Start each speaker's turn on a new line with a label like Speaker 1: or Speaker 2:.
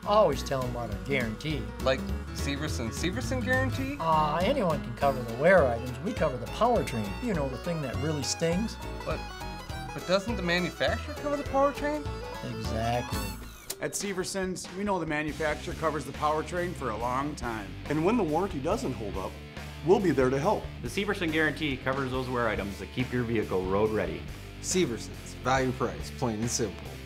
Speaker 1: Always tell them about our guarantee.
Speaker 2: Like Syverson guarantee?
Speaker 1: Anyone can cover the wear items. We cover the powertrain. You know, the thing that really stings.
Speaker 2: But doesn't the manufacturer cover the powertrain?
Speaker 1: Exactly.
Speaker 3: At Syverson's, we know the manufacturer covers the powertrain for a long time.
Speaker 4: And when the warranty doesn't hold up, we'll be there to help.
Speaker 5: The Syverson guarantee covers those wear items that keep your vehicle road ready.
Speaker 6: Syverson's, value price, plain and simple.